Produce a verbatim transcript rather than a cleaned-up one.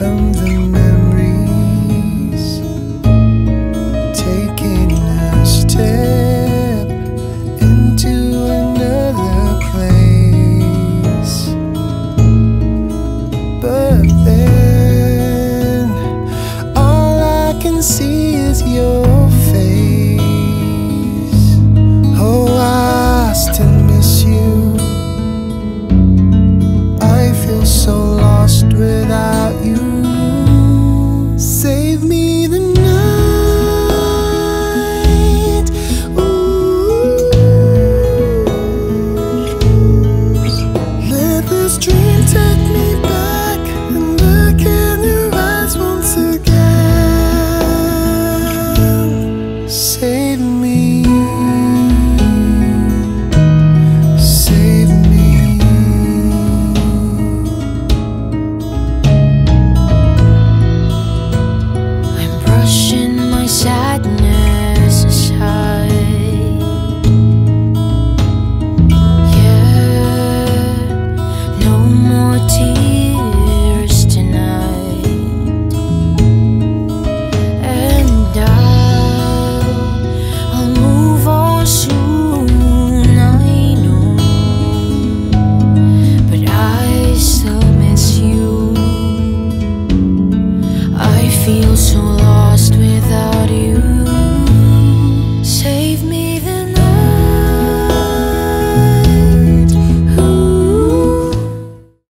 from the memories, taking a step into another place. But then all I can see is your face. Oh, I still miss you. I feel so lost without